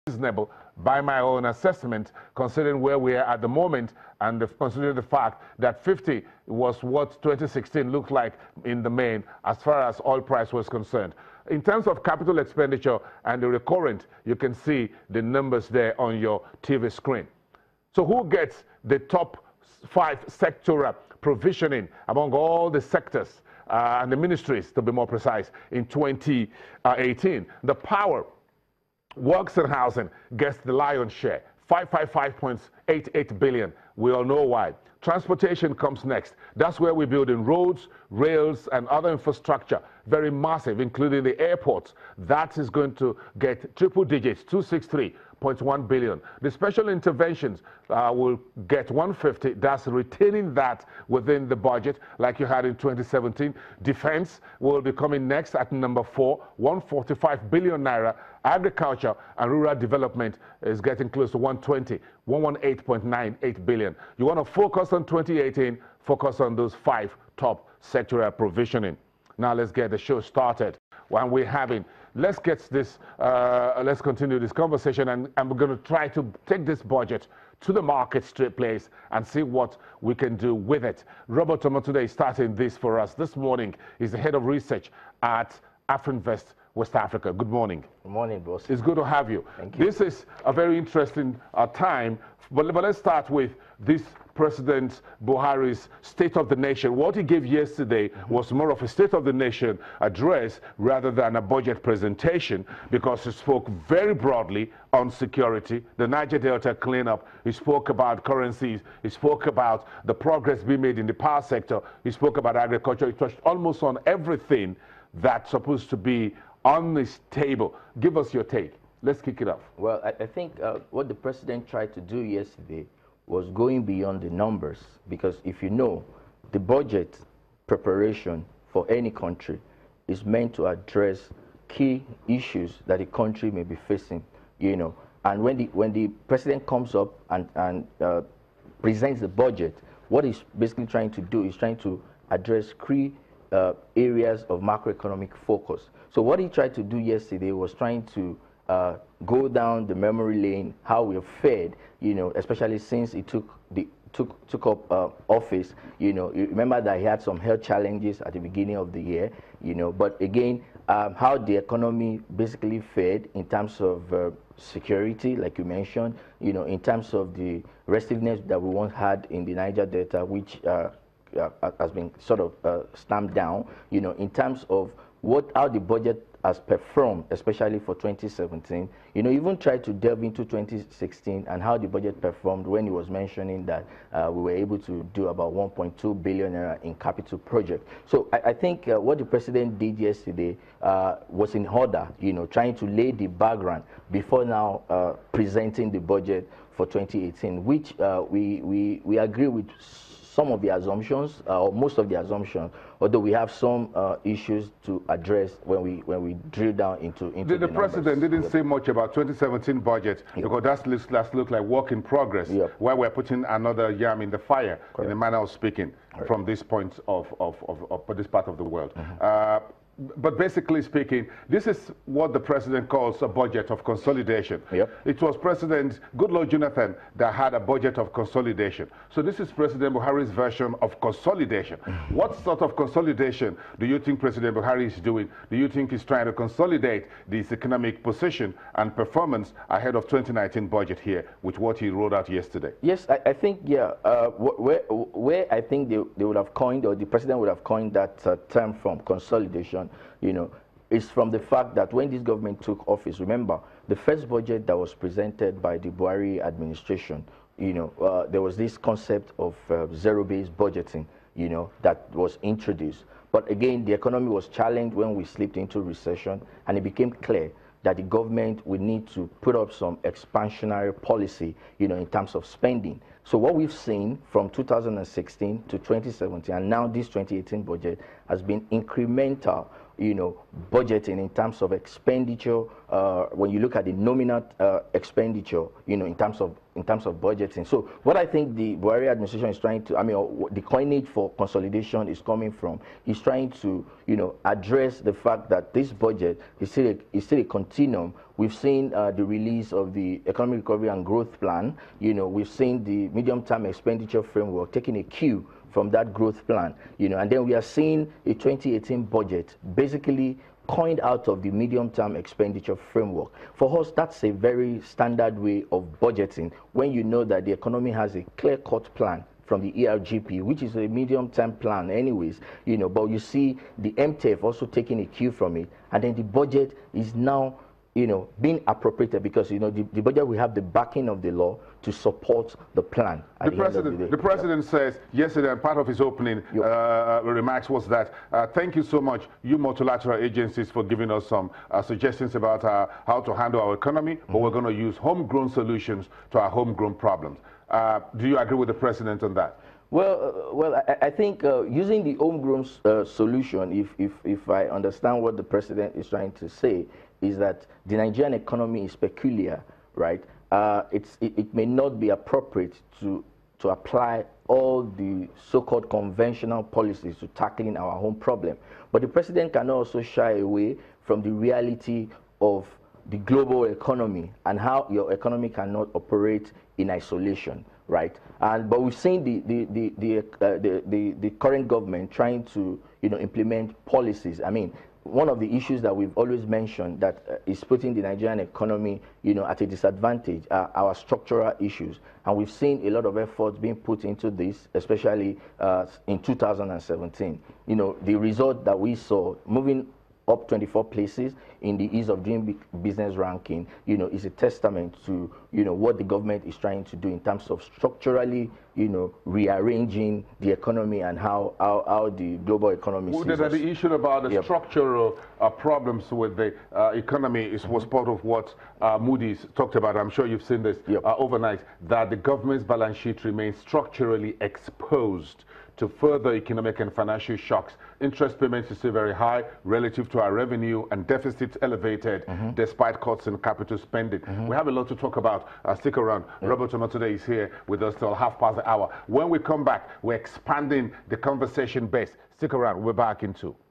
reasonable by my own assessment, considering where we are at the moment and considering the fact that 50 was what 2016 looked like in the main as far as oil price was concerned. In terms of capital expenditure and the recurrent, you can see the numbers there on your TV screen. So who gets the top 5 sectoral provisioning among all the sectors and the ministries, to be more precise, in 2018? The Power, Works and Housing gets the lion's share, 555.88 billion. We all know why. Transportation comes next. That's where we build in roads, rails, and other infrastructure, very massive, including the airports. That is going to get triple digits, 263.1 billion. The special interventions will get 150. That's retaining that within the budget like you had in 2017. Defense will be coming next at number 4, 145 billion naira. Agriculture and rural development is getting close to 120, 118.98 billion. You want to focus on 2018, focus on those 5 top sectoral provisioning. Now let's get the show started. When we're having, let's continue this conversation, and we're going to try to take this budget to the market straight place and see what we can do with it. Robert Omotunde is starting this for us this morning. He's the head of research at Afrinvest West Africa. Good morning. Good morning, boss. It's good to have you. Thank you. This is a very interesting time, but let's start with this President Buhari's State of the Nation. What he gave yesterday was more of a State of the Nation address rather than a budget presentation, because he spoke very broadly on security, the Niger Delta cleanup. He spoke about currencies. He spoke about the progress being made in the power sector. He spoke about agriculture. He touched almost on everything that's supposed to be on this table. Give us your take. Let's kick it off. Well, I think what the president tried to do yesterday was going beyond the numbers, because if you know, the budget preparation for any country is meant to address key issues that the country may be facing, you know. And when the president comes up and presents the budget, what he's basically trying to do is trying to address key areas of macroeconomic focus. So what he tried to do yesterday was trying to go down the memory lane, how we have fared, you know, especially since he took up office. You know, you remember that he had some health challenges at the beginning of the year, you know, but again, how the economy basically fared in terms of security, like you mentioned, you know, in terms of the restiveness that we once had in the Niger Delta, which has been sort of stamped down, you know, in terms of how the budget has performed, especially for 2017. You know, even tried to delve into 2016 and how the budget performed when he was mentioning that we were able to do about 1.2 billion naira in capital project. So I think what the president did yesterday was in order, you know, trying to lay the background before now presenting the budget for 2018, which we agree with some of the assumptions, or most of the assumptions, although we have some issues to address when we drill down into the president didn't say much about 2017 budget, because that looks like work in progress, where we're putting another yam in the fire, in the manner of speaking, from this point of this part of the world. But basically speaking, this is what the president calls a budget of consolidation. It was President Goodluck Jonathan that had a budget of consolidation. So this is President Buhari's version of consolidation. What sort of consolidation do you think President Buhari is doing? Do you think he's trying to consolidate this economic position and performance ahead of 2019 budget here, with what he rolled out yesterday? Yes, I think, yeah, where I think they would have coined, or the president would have coined that term from, consolidation, you know, is from the fact that when this government took office, remember, the first budget that was presented by the Buhari administration, you know, there was this concept of zero-based budgeting, you know, that was introduced. But again, the economy was challenged when we slipped into recession, and it became clear that the government would need to put up some expansionary policy, you know, in terms of spending. So what we've seen from 2016 to 2017, and now this 2018 budget, has been incremental budgeting in terms of expenditure. When you look at the nominal expenditure, in terms of budgeting. So what I think the Buhari administration is trying to, the coinage for consolidation is coming from, is trying to, address the fact that this budget is still a continuum. We've seen the release of the Economic Recovery and Growth Plan. We've seen the medium-term expenditure framework taking a cue from that growth plan, and then we are seeing a 2018 budget basically coined out of the medium-term expenditure framework. For us, that's a very standard way of budgeting when you know that the economy has a clear-cut plan from the ERGP, which is a medium-term plan anyways, but you see the MTF also taking a cue from it, and then the budget is now being appropriated because, the budget will have the backing of the law to support the plan. The president says yesterday, and part of his opening remarks was that, thank you so much, you multilateral agencies, for giving us some suggestions about how to handle our economy, but we're going to use homegrown solutions to our homegrown problems. Do you agree with the president on that? Well, I think using the homegrown solution, if I understand what the president is trying to say, is that the Nigerian economy is peculiar, right? It may not be appropriate to apply all the so-called conventional policies to tackling our home problem. But the president can also shy away from the reality of the global economy and how your economy cannot operate in isolation, right? But we've seen the current government trying to implement policies. One of the issues that we've always mentioned that is putting the Nigerian economy, at a disadvantage are our structural issues. And we've seen a lot of efforts being put into this, especially in 2017. The result that we saw, moving up 24 places in the ease of doing business ranking, is a testament to, what the government is trying to do in terms of structurally, rearranging the economy and how the global economy sees us. The issue about the structural problems with the economy was part of what Moody's talked about. I'm sure you've seen this overnight, that the government's balance sheet remains structurally exposed to further economic and financial shocks. Interest payments is still very high relative to our revenue, and deficits elevated despite cuts in capital spending. We have a lot to talk about. Stick around. Robert Omotunde is here with us till 1:30. When we come back, we're expanding the conversation base. Stick around. We're back in 2.